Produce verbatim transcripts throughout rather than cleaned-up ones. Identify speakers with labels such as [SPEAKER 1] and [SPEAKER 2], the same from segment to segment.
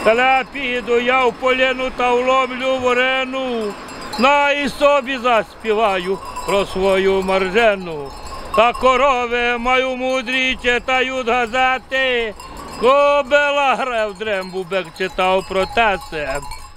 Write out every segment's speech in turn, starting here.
[SPEAKER 1] Коли піду я в поліну та вломлю варену, на і собі заспіваю про свою Маржену. Та корови маю мудрі, читають газети, кобила гре в дрембу, бек читав про те.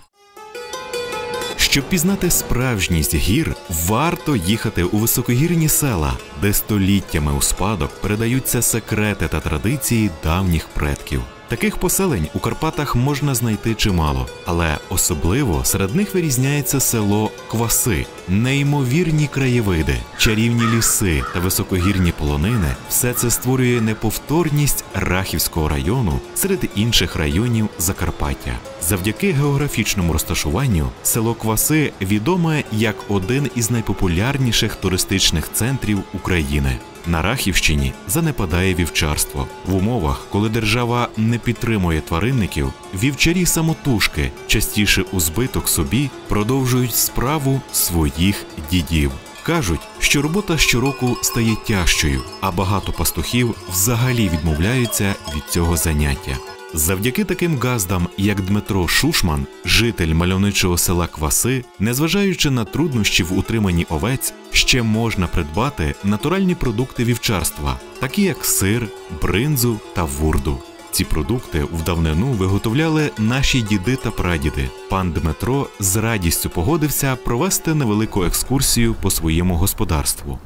[SPEAKER 2] Щоб пізнати справжність гір, варто їхати у високогірні села, де століттями у спадок передаються секрети та традиції давніх предків. Таких поселень у Карпатах можна знайти чимало, але особливо серед них вирізняється село Кваси. Неймовірні краєвиди, чарівні ліси та високогірні полонини – все це створює неповторність Рахівського району серед інших районів Закарпаття. Завдяки географічному розташуванню село Кваси відоме як один із найпопулярніших туристичних центрів України. На Рахівщині занепадає вівчарство. В умовах, коли держава не підтримує тваринників, вівчарі-самотужки, частіше у збиток собі, продовжують справу своїх дідів. Кажуть, що робота щороку стає тяжчою, а багато пастухів взагалі відмовляються від цього заняття. Завдяки таким газдам, як Дмитро Шушман, житель мальовничого села Кваси, незважаючи на труднощі в утриманні овець, ще можна придбати натуральні продукти вівчарства, такі як сир, бринзу та вурду. Ці продукти в давнину виготовляли наші діди та прадіди. Пан Дмитро з радістю погодився провести невелику екскурсію по своєму господарству.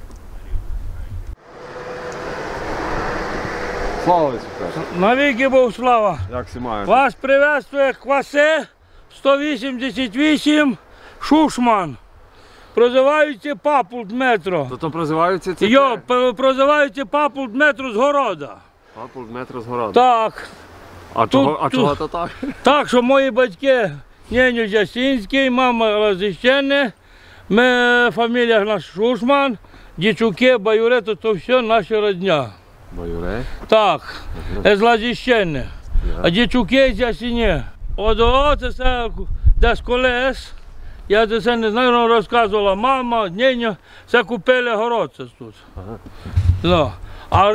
[SPEAKER 3] Слава Ісусу!
[SPEAKER 1] Навіки Бог слава!
[SPEAKER 3] Як всі мають?
[SPEAKER 1] Вас приветствує Кваси сто вісімдесят вісім Шушман. Прозивається Папул Дмитро.
[SPEAKER 3] То то прозиваються ці?
[SPEAKER 1] Йо, прозивається Папул Дмитро з Города.
[SPEAKER 3] Папул Дмитро з Города.
[SPEAKER 1] Так.
[SPEAKER 3] А
[SPEAKER 1] Тут,
[SPEAKER 3] чого, а
[SPEAKER 1] тут.
[SPEAKER 3] чого то так?
[SPEAKER 1] Так, що мої батьки Нєню Ясінський, мама Лазищене, ми фамілія наш Шушман, дічуки, баюри, то, то все наша родня.
[SPEAKER 3] Баюри?
[SPEAKER 1] Так, ага. З Лазищене. А дічуки з Ясіні. От о, це все десь колись, я це не знаю, вона розказувала мама, Нєня, це купили городце тут.
[SPEAKER 3] Ага.
[SPEAKER 1] Ну, а,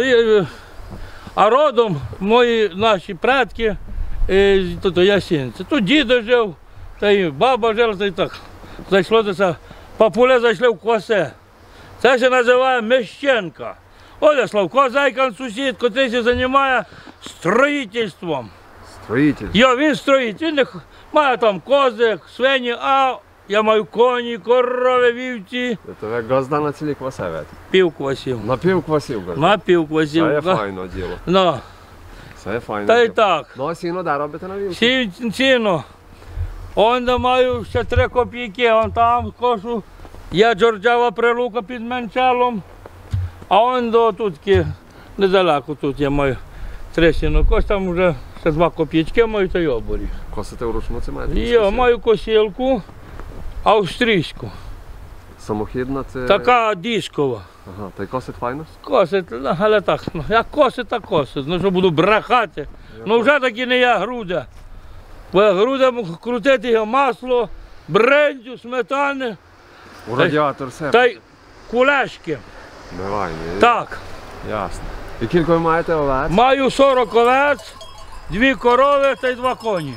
[SPEAKER 1] а родом мої наші предки, то, то Ясінці. Тут дідо жив, та й баба жила, та й так. Зайшло це, папуле зайшли в Кваси. Це ще називає Мещенка. Оля Славко Зайкан, сусід, котрий се займає строїтельством.
[SPEAKER 3] Строїтель?
[SPEAKER 1] Йо, він строїть, він має там кози, свині, а я маю коні, корови, вівці.
[SPEAKER 3] То ви газда на цілі Квасевець?
[SPEAKER 1] Пів квасів.
[SPEAKER 3] На пів Квасів газда?
[SPEAKER 1] На пів квасів.
[SPEAKER 3] Це є файно діло.
[SPEAKER 1] Ну.
[SPEAKER 3] Це є файно
[SPEAKER 1] Та й
[SPEAKER 3] діло.
[SPEAKER 1] так.
[SPEAKER 3] Ну а сіно де робите на вілці?
[SPEAKER 1] Сіно. Он де маю ще три копійки, он там кошу. Є Джорджава прилука під Менчалом. А он до тутки, недалеко тут я маю три сінокос, там вже ще два копійки маю, та й оборі.
[SPEAKER 3] Косите вручну це маєте?
[SPEAKER 1] Я маю косілку австрійську.
[SPEAKER 3] Самохідна це?
[SPEAKER 1] Така дискова.
[SPEAKER 3] Ага, та й косить файно?
[SPEAKER 1] Косить, але так, ну, як косить, так косить. Ну що буду брехати. Ну вже таки не я груда. Бо груда крутити його масло, брендю, сметани.
[SPEAKER 3] У радіатор все?
[SPEAKER 1] Та й кулешки.
[SPEAKER 3] Давай, ні.
[SPEAKER 1] Так.
[SPEAKER 3] Ясно. І кілько ви маєте овець?
[SPEAKER 1] Маю сорок овець, дві корови та й два коні.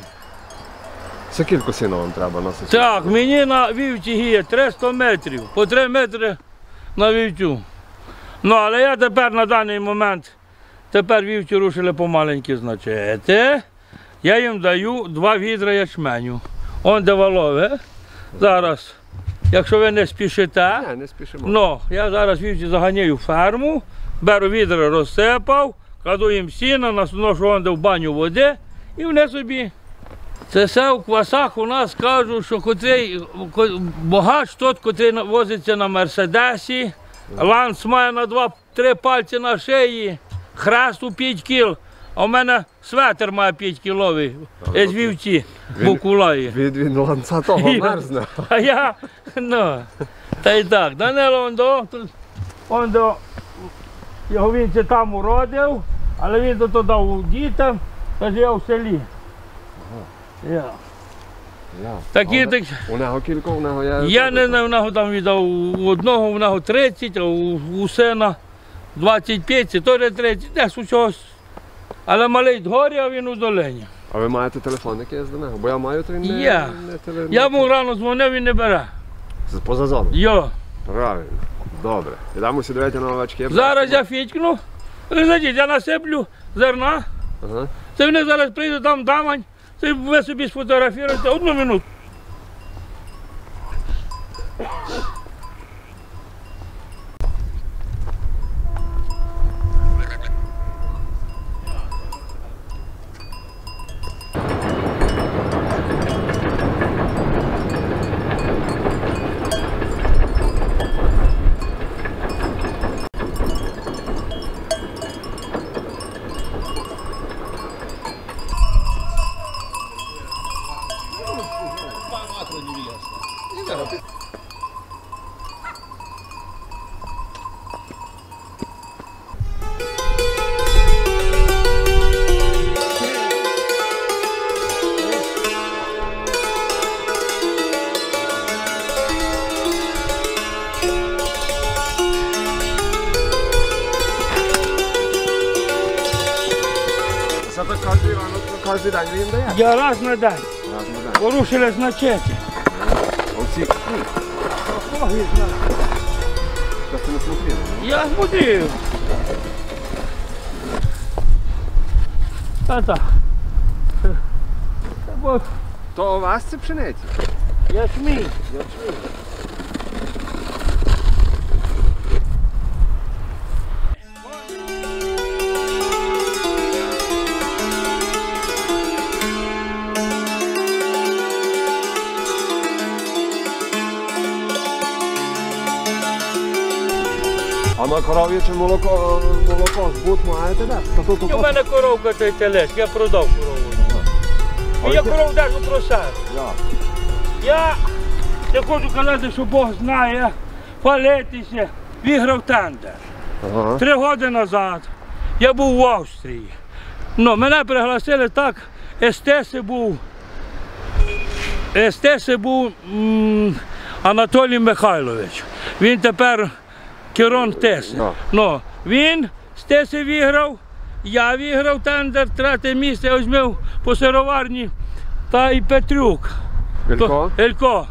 [SPEAKER 3] Це кілько сіна вам треба на сусід?
[SPEAKER 1] Так, мені на вівці є триста метрів, по три метри на вівцю. Ну, але я тепер на даний момент, тепер вівці рушили помаленьки значити. Я їм даю два відра ячменю. Он де валове. Зараз, якщо ви не спішите,
[SPEAKER 3] Не, не спішимо.
[SPEAKER 1] ну, я зараз вівці заганяю в ферму, беру відра, розсипав, кладу їм сіна, наношу он де в баню води і вони собі. Це все в Квасах у нас кажуть, що котрий богач тот, котрий возиться на Мерседесі, ланц має на два-три пальці на шиї, хрест у п'ять кіл, а в мене светр має п'ять кіловий, з вівці, букулає.
[SPEAKER 3] Від, від ланца того мерзне.
[SPEAKER 1] А я, ну, та й так, Данило Ондо, Ондо, його він це там уродив, але він то дав дітям, тож я в селі. Я.
[SPEAKER 3] Я.
[SPEAKER 1] Такі,
[SPEAKER 3] А
[SPEAKER 1] так,
[SPEAKER 3] у нього кілько, у нього є...
[SPEAKER 1] я не знаю, в нього там віддав у одного, у нього тридцять, а у, у сина двадцять п'ять, це теж тридцять, десь у чогось. Але малий згорі, а він у долині.
[SPEAKER 3] А ви маєте телефон якийсь до нього? Бо я маю, то він не,
[SPEAKER 1] Є.
[SPEAKER 3] не теле...
[SPEAKER 1] Я йому рано дзвонив, він не бере.
[SPEAKER 3] З- Поза зону?
[SPEAKER 1] Йо.
[SPEAKER 3] Правильно. Добре. Ідемо сідати на овечки.
[SPEAKER 1] Зараз я фітькну. Глядіть, я насиплю зерна.
[SPEAKER 3] Ага.
[SPEAKER 1] Це вони зараз прийдуть, там дамань. Це ви собі сфотографіруєте. Одну минуту.
[SPEAKER 3] Це так кожен ранок, кожен день він дає?
[SPEAKER 1] Я раз на день.
[SPEAKER 3] Раз на день.
[SPEAKER 1] Порушили значення.
[SPEAKER 3] Оці. Та це не смотрели.
[SPEAKER 1] Я смотрів. Та так. Бо
[SPEAKER 3] То у вас це пшениці?
[SPEAKER 1] ячмінь.
[SPEAKER 3] А на коров'яче молоко, молоко збут маєте, так? Та тут
[SPEAKER 1] У мене коровка той телець, я продав корову.
[SPEAKER 3] А
[SPEAKER 1] І я
[SPEAKER 3] ви-
[SPEAKER 1] корову держу про себе.
[SPEAKER 3] Я.
[SPEAKER 1] Я не хочу казати, що Бог знає, хвалитися, виграв тендер.
[SPEAKER 3] Ага.
[SPEAKER 1] Три роки назад я був в Австрії. Ну, мене пригласили так, естеси був, естеси був м, Анатолій Михайлович. Він тепер керон Теси.
[SPEAKER 3] Да.
[SPEAKER 1] Ну, він з Теси виграв, я виграв тендер, третє місце візьмів по сироварні та і Петрюк.
[SPEAKER 3] Ілько?
[SPEAKER 1] То- Ілько.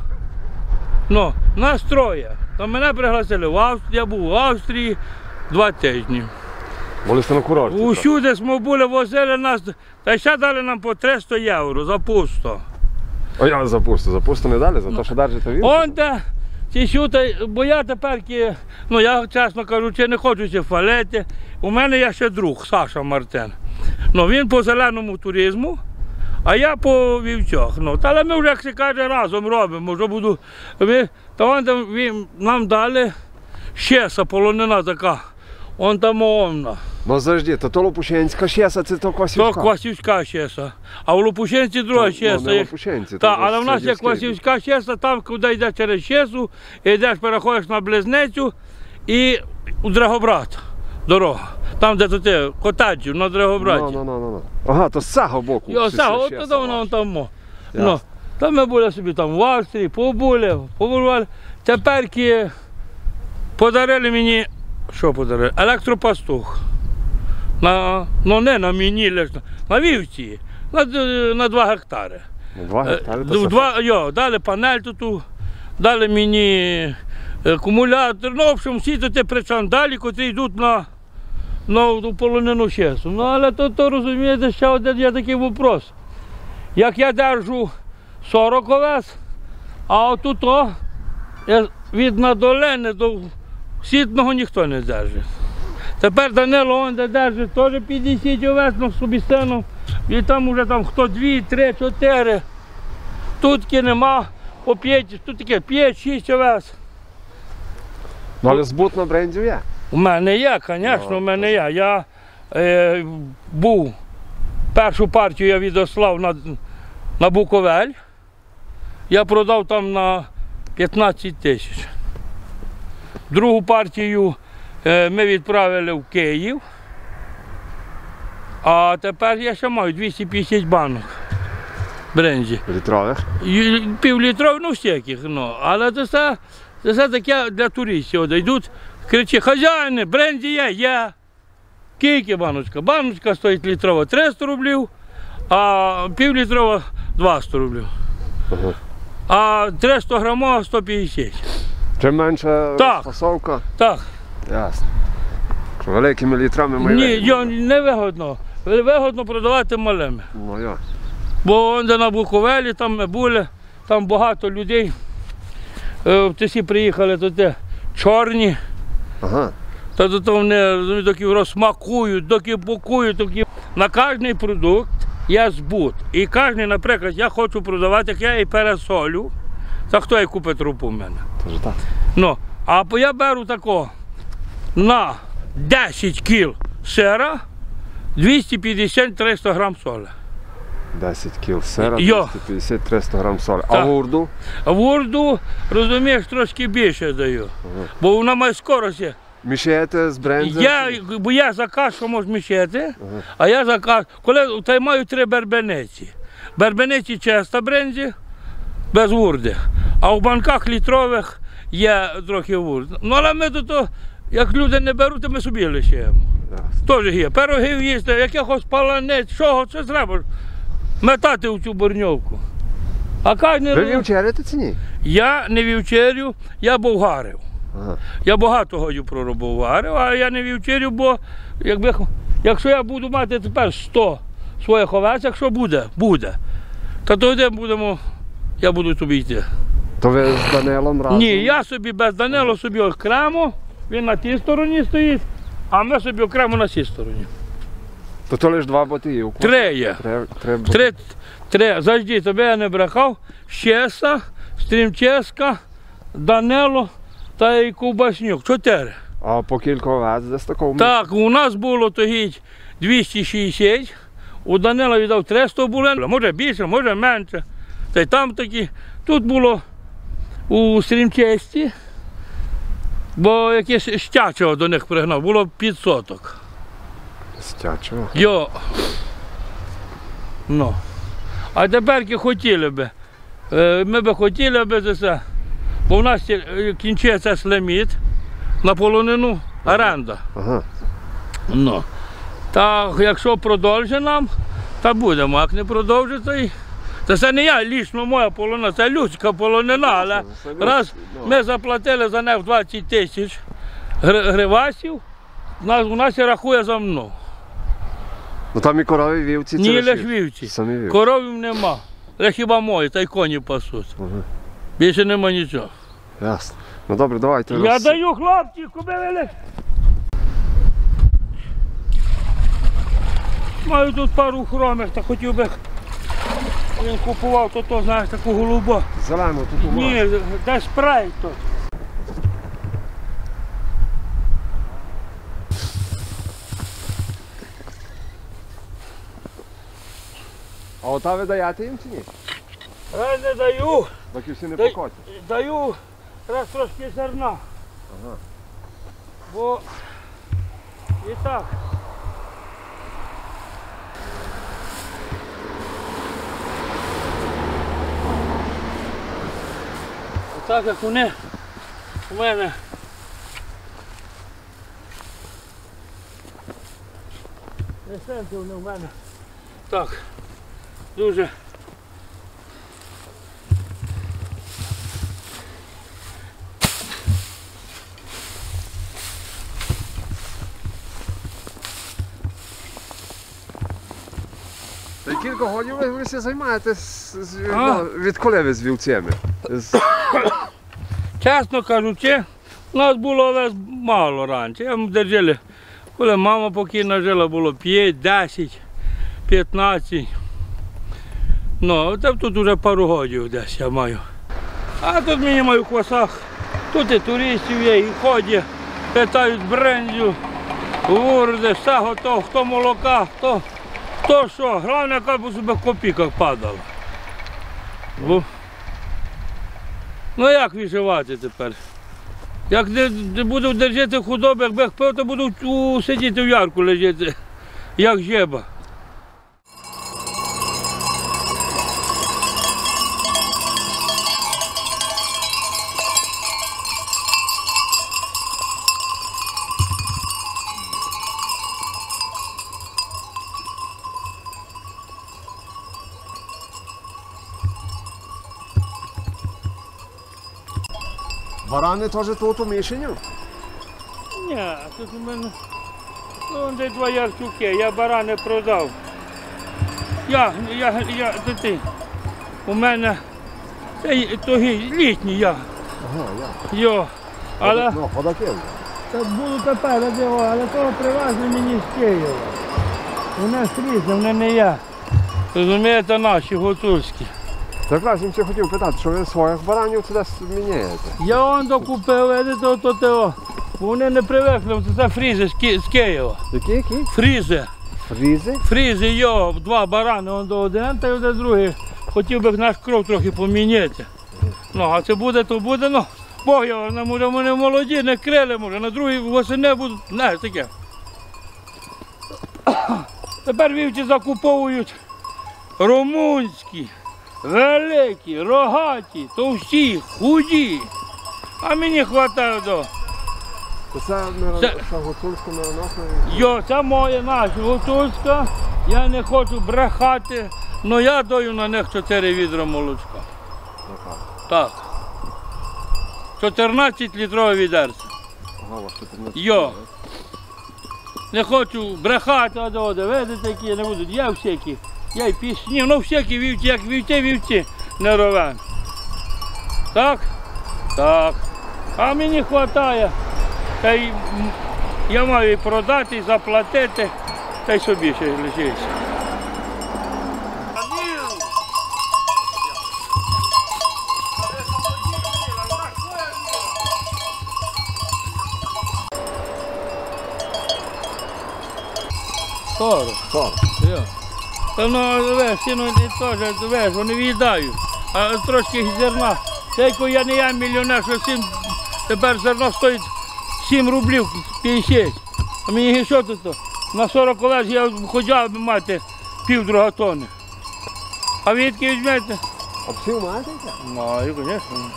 [SPEAKER 1] Ну, нас троє. То мене пригласили в Австрію, я був в Австрії два тижні.
[SPEAKER 3] Були сте на курорті. так?
[SPEAKER 1] Усюди ми були, возили нас, та ще дали нам по триста євро за пусто.
[SPEAKER 3] А я запусту, запусту не дали, за те, що держите він?
[SPEAKER 1] Он де, ці сюди, бо я тепер, ки- ну я чесно кажучи, не хочу ся хвалити. У мене є ще друг, Саша Мартин. Ну, він по зеленому туризму, а я по вівцях. Ну, та але ми вже, як се каже, разом робимо. Вже буду, ми, та он там він, нам дали щеса, полонина така. Он там омна.
[SPEAKER 3] Ну завжди, то то Лопушенська щеса, це то
[SPEAKER 1] То
[SPEAKER 3] Квасівська.
[SPEAKER 1] Квасівська щеса. А в Лопушенці друга
[SPEAKER 3] Ну,
[SPEAKER 1] щеса.
[SPEAKER 3] не
[SPEAKER 1] Як-
[SPEAKER 3] Лопушенці,
[SPEAKER 1] Та,
[SPEAKER 3] то
[SPEAKER 1] але в нас є
[SPEAKER 3] Сергіївський.
[SPEAKER 1] Квасівська щеса, там, куди йдеш через щесу, йдеш, переходиш на Близнецю і у Драгобрат дорога. Там, де то ти, котаджів на Драгобраті.
[SPEAKER 3] Ну, ну, ну, ну, ну. Ага, то з цього боку.
[SPEAKER 1] І ось
[SPEAKER 3] щеса
[SPEAKER 1] так, от
[SPEAKER 3] ваша.
[SPEAKER 1] туди воно там. мо.
[SPEAKER 3] Ясно.
[SPEAKER 1] Ну, там ми були собі там в Австрії, побули, побували. Тепер ки подарили мені, що подарили? Електропастух. На, ну не на мені, лише на, на вівці, на, д- на два гектари.
[SPEAKER 3] Ну, Два гектари,
[SPEAKER 1] Е,
[SPEAKER 3] то це
[SPEAKER 1] Два, йо, дали панель тут, дали мені акумулятор, ну, в общем, всі тут причем далі, котрі йдуть на, на полонину щесу. Ну, але то, то розумієте, ще один є такий вопрос. Як я держу сорок овес, а отут о, я від Надолени до Сітного ніхто не держить. Тепер Данило он де держить теж п'ятдесят овес на собі стену. І там вже там хто дві, три, чотири. Тут ки нема по п'ять, тут таке п'ять-шість овес.
[SPEAKER 3] Ну, але збут на брендів є.
[SPEAKER 1] У мене є, звісно,
[SPEAKER 3] Ну,
[SPEAKER 1] у мене є. Я е, був, першу партію я відослав на, на Буковель. Я продав там на п'ятнадцять тисяч. Другу партію е, ми відправили в Київ. А тепер я ще маю двісті п'ятдесят банок брензі.
[SPEAKER 3] Літрових.
[SPEAKER 1] І півлітрових, ну всяких, ну. Але це все, це все таке для туристів. От йдуть, кричать, хазяїни, бренді є, є. Скільки баночка? Баночка стоїть літрова триста рублів, а півлітрова двадцять рублів.
[SPEAKER 3] Ага.
[SPEAKER 1] А триста грамова сто п'ятдесят.
[SPEAKER 3] Чим менша
[SPEAKER 1] Так.
[SPEAKER 3] фасовка?
[SPEAKER 1] Так.
[SPEAKER 3] Ясно. Що великими літрами ми
[SPEAKER 1] Ні,
[SPEAKER 3] вигідно.
[SPEAKER 1] його не вигодно. Вигодно продавати малими.
[SPEAKER 3] Ну, я.
[SPEAKER 1] Бо де на Буковелі, там ми були, там багато людей. Е, Всі приїхали туди чорні.
[SPEAKER 3] Ага.
[SPEAKER 1] Та до того вони розумієте, доки розсмакують, доки пакують, доки на кожний продукт є збут. І кожен, наприклад, я хочу продавати, як я і пересолю, та хто і купить трупу в мене.
[SPEAKER 3] Тож так.
[SPEAKER 1] Ну, а я беру такого на десять кіл сира двісті п'ятдесят - триста грам солі.
[SPEAKER 3] десять кіл сира,
[SPEAKER 1] Йо.
[SPEAKER 3] двісті п'ятдесят - триста грам солі. А
[SPEAKER 1] Так.
[SPEAKER 3] гурду?
[SPEAKER 1] А вурду, розумієш, трошки більше даю,
[SPEAKER 3] Ага.
[SPEAKER 1] бо вона має скорості.
[SPEAKER 3] Мішаєте з брензом?
[SPEAKER 1] Я, бо я заказ, що можу мішати,
[SPEAKER 3] Ага.
[SPEAKER 1] а я заказ, коли та й маю три бербениці. Бербениці чиста брензі, без вурди. А в банках літрових є трохи вурд. Ну але ми до того, як люди не беруть, то ми собі лишаємо.
[SPEAKER 3] Ясно.
[SPEAKER 1] Теж є. Пирогів їсти, якихось паланець, чого, це треба метати в цю борньовку. А кожен...
[SPEAKER 3] Ви вівчерите чи ні?
[SPEAKER 1] Я не вівчерю, я болгарив.
[SPEAKER 3] Ага.
[SPEAKER 1] Я багато годів проробоварив, а я не вівчерю, бо якби, якщо я буду мати тепер сто своїх овець, якщо буде, буде, то тоді будемо, я буду тобі йти.
[SPEAKER 3] То ви з Данилом разом?
[SPEAKER 1] Ні, я собі без Данило собі окремо, він на тій стороні стоїть, а ми собі окремо на цій стороні.
[SPEAKER 3] То то лише два ботів.
[SPEAKER 1] Три є.
[SPEAKER 3] Три, три боти.
[SPEAKER 1] Три, три, завжди, тебе я не брехав, Щеса, Стрімческа, Данило та й Ковбаснюк. Чотири.
[SPEAKER 3] А по кілька овець десь такого?
[SPEAKER 1] Так, у нас було тоді двісті шістдесят, у Данила віддав триста було, може більше, може менше. Та й там такі. Тут було у Стрімчесті, бо якесь щачого до них пригнав, було п'ятсоток.
[SPEAKER 3] Стячого.
[SPEAKER 1] Йо. Ну. А тепер хотіли би. Е, Ми би хотіли би за це. Бо в нас е, кінчиться слеміт на полонину, оренда.
[SPEAKER 3] Ага.
[SPEAKER 1] Ну. Та якщо продовжить нам, то будемо. Як не продовжить, то й. Та це не я, лічно моя полонина, це людська полонина, але
[SPEAKER 3] Це людська,
[SPEAKER 1] раз
[SPEAKER 3] ну.
[SPEAKER 1] ми заплатили за них двадцять тисяч гривасів, нас, у нас і рахує за мною.
[SPEAKER 3] Ну там і корові вівці. це
[SPEAKER 1] Ні,
[SPEAKER 3] лише
[SPEAKER 1] лише вівці.
[SPEAKER 3] Самі вівці.
[SPEAKER 1] Коровів нема. Лише хіба мої, та й коні пасуть.
[SPEAKER 3] Ага.
[SPEAKER 1] Більше нема нічого.
[SPEAKER 3] Ясно. Ну добре, давайте.
[SPEAKER 1] Я
[SPEAKER 3] роз-
[SPEAKER 1] даю хлопці, куди вели. Маю тут пару хромих, та хотів би. Він купував, то, то знаєш, таку голубу.
[SPEAKER 3] Зелену тут у
[SPEAKER 1] Ні, де спрей тут.
[SPEAKER 3] А ота ви даєте їм чи ні?
[SPEAKER 1] Я не даю,
[SPEAKER 3] Поки всі не
[SPEAKER 1] Дай-
[SPEAKER 3] покотять.
[SPEAKER 1] даю раз трошки зерна.
[SPEAKER 3] Ага.
[SPEAKER 1] Бо і так. Так як вони у мене несенки вони в мене так дуже
[SPEAKER 3] Та й кілька годів ви, ви все займаєтесь, з- з-
[SPEAKER 1] А.
[SPEAKER 3] ну, відколи ви з вівцями? З-
[SPEAKER 1] чесно кажучи, у нас було овець мало раніше. Ми держали, коли мама покійна жила, було п'ять, десять, п'ятнадцять. Ну, та тут вже пару годів десь я маю. А тут мені маю в квасах. Тут і туристів є, і ходять, питають брендю, вурди, все готово, хто молока, хто, хто що. Головне, аби себе в копійках падало. Бо ну як виживати тепер? Як не, не буду держати худобу, якби пив, то буду у, сидіти в ярку лежати, як жеба.
[SPEAKER 3] Барани теж тут у Мішеню?
[SPEAKER 1] Ні, тут у мене, ну, де два ярчуки, я барани продав. Я, я, я, то ти, у мене, це тогі літні я,
[SPEAKER 3] Ага, я.
[SPEAKER 1] йо, але,
[SPEAKER 3] Ну, ходаки.
[SPEAKER 1] це буду тепер, але того привезли мені з Києва. Вони срізли, вони не я. Розумієте, наші гуцульські.
[SPEAKER 3] Так раз я ще хотів питати, що ви своїх баранів туди міняєте?
[SPEAKER 1] Я он докупив, видите, ото того. Вони не привикли, це фрізи з, Ки з Києва.
[SPEAKER 3] Які, які?
[SPEAKER 1] Фрізи.
[SPEAKER 3] Фрізи?
[SPEAKER 1] Фрізи, йо, два барани, он до один та й один другий. Хотів би наш кров трохи поміняти. Ну, а це буде, то буде, ну. Бог його, ну, може, вони молоді, не крили, може, на другій восени будуть, знаєш, таке. Тепер вівці закуповують румунські, великі, рогаті, товсті, худі. А мені вистачає до.
[SPEAKER 3] То це, миро...
[SPEAKER 1] Це-
[SPEAKER 3] це гуцульська мироносна?
[SPEAKER 1] Йо, це моя наша гуцульська, я не хочу брехати, але я даю на них чотири відра молочка.
[SPEAKER 3] Яка?
[SPEAKER 1] Так. чотирнадцять літрове відерце.
[SPEAKER 3] Ага, у вас чотирнадцять.
[SPEAKER 1] Йо. Не хочу брехати, а до видите, які не будуть. Я всякі, я й пісні, ну всякі вівці, як вівці, вівці не ровен. Так? Так. А мені вистачає. Та й м, я маю і продати, і заплатити, та й собі ще лишиться. Сорок.
[SPEAKER 3] Сорок.
[SPEAKER 1] Йо. Та ну, веш, ну, теж, веш, вони віддають, а трошки зерна. Тільки я не я мільйонер, що сім, тепер зерно стоїть сім рублів п'ятдесят. А мені що тут? На сорок овець я хотів би мати пів друга тонни. А ви відки візьмете?
[SPEAKER 3] А псів маєте?
[SPEAKER 1] Маю, звісно.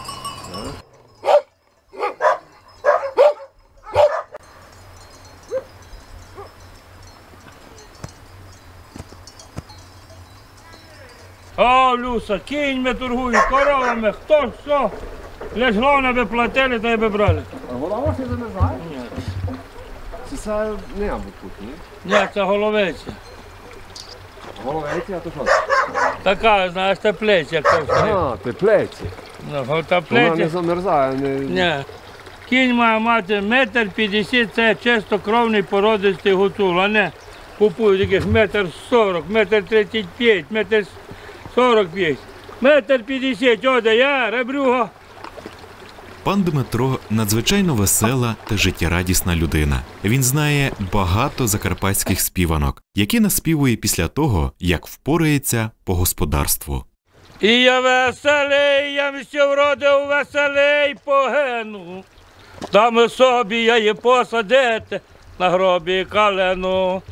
[SPEAKER 1] О, Люса, кіньми торгую, коровами, хто що. Лиш головне би платили, та й би брали.
[SPEAKER 3] А голова ще замерзає?
[SPEAKER 1] Ні.
[SPEAKER 3] Це це не або тут, ні?
[SPEAKER 1] Ні, це головиця.
[SPEAKER 3] Головейці, а то що?
[SPEAKER 1] Така, знаєш, теплиця, як то все.
[SPEAKER 3] А, теплеці.
[SPEAKER 1] Ну,
[SPEAKER 3] Вона не
[SPEAKER 1] теплиця.
[SPEAKER 3] замерзає, не...
[SPEAKER 1] Ні. Кінь має мати метр п'ятдесят, це чистокровний породистий гуцул, а не купують таких метр сорок, метр тридцять п'ять, метр сорок п'ять. Метр п'ятдесят, оде я, ребрюга.
[SPEAKER 2] Пан Дмитро надзвичайно весела та життєрадісна людина. Він знає багато закарпатських співанок, які наспівує після того, як впорається по господарству.
[SPEAKER 1] І я веселий, я все вродив веселий погину. Там собі я її посадити на гробі калену.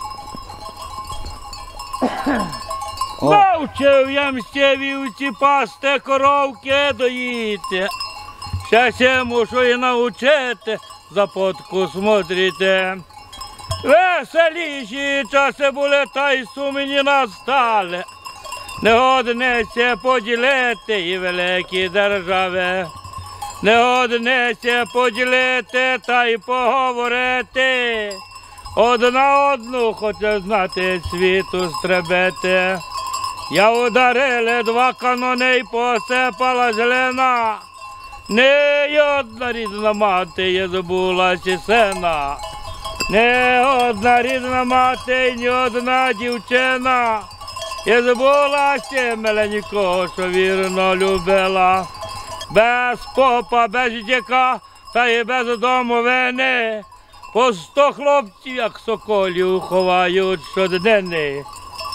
[SPEAKER 1] Навчив я мсті вівці пасти, коровки доїти. Ще ще мушу і навчити, за потку смотрите. Веселіші часи були, та й сумні настали. Не годиться поділити і великі держави. Не годиться поділити та й поговорити. Одна одну хоче знати, світу стребити. Я ударили два канони й посипала зелена. Не одна рідна мати є забулася сина. Не одна рідна мати, ні одна дівчина. Я забулася миленького, що вірно любила. Без попа, без дяка, та й без домовини. По сто хлопців, як соколів, ховають щоденни.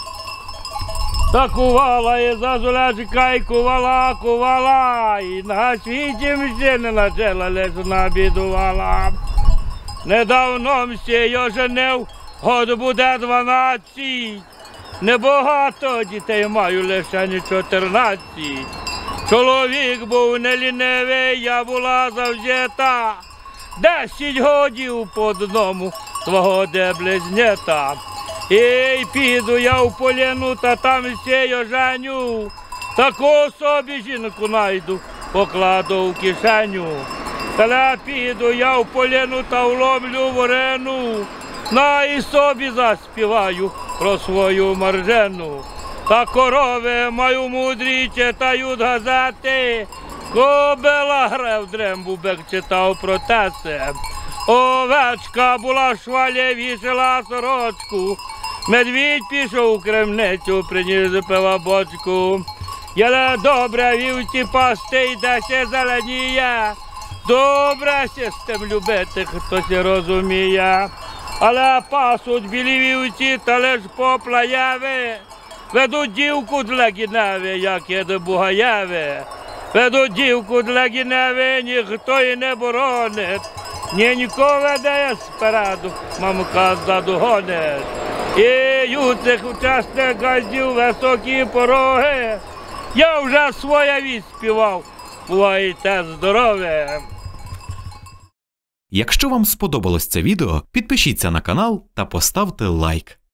[SPEAKER 1] Та кувала і зазулечка, і кувала, кувала, і на світі мсі не начала, лиш набідувала. Недавно мсі я женив, год буде дванадцять. Небагато дітей маю, лише не чотирнадцять. Чоловік був не лінивий, я була завзята. Десять годів по одному твого де близнята. І піду я в поліну, та там сію женю. Таку собі жінку найду, покладу в кишеню. Коли піду я в поліну та вломлю варену, на і собі заспіваю про свою Маржену. Та корови маю мудрі, читають газети, кобила гре в дрембу, бек читав про тесе. Овечка була в швалі, вішала сорочку, медвідь пішов у кремницю, приніс пива бочку. Єле добре вівці пасти, йде се зеленіє, добре се з тим любити, хто се розуміє. Але пасуть білі вівці, та лиш поплаєві, ведуть дівку для гіневи, як є до Бугаєви. Ведуть дівку для гіневи, ніхто і не боронить, ненько веде спереду, мамка ззаду гонить. І ю цих учасних газдів високі пороги, я вже своє відспівав, бувайте здорові.
[SPEAKER 2] Якщо вам сподобалось це відео, підпишіться на канал та поставте лайк.